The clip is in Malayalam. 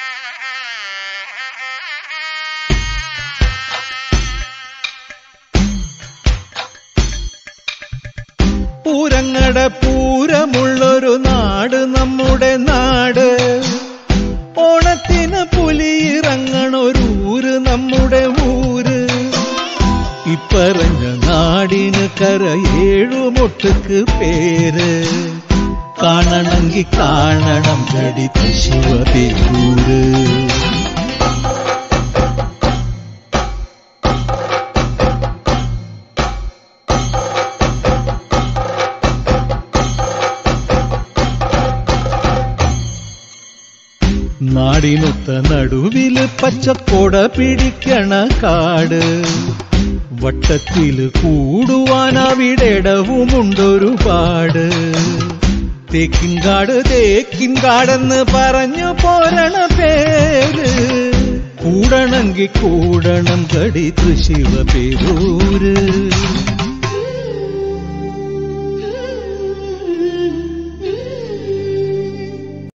പൂരങ്ങട പൂരമുള്ളൊരു നാട് നമ്മുടെ നാട്. ഓണത്തിന് പുലിയിറങ്ങണൊരൂര് നമ്മുടെ ഊര്. ഇപ്പറഞ്ഞ നാടിന് കരയേഴുമൊട്ടുക്ക് പേര്. കാണണമെങ്കി കാണണം ഗടി തൃശ്ശൂര്. നാടിനൊത്ത നടുവില് പച്ചക്കൊട പിടിക്കണ കാട്. വട്ടത്തില് കൂടുവാൻ അവിടെടവുമുണ്ടൊരുപാട്. തേക്കിൻകാട് തേക്കിൻകാടെന്ന് പറഞ്ഞു പോരണ പേര്. കൂടണമെങ്കി കൂടണം ഗടി തൃശ്ശൂര്.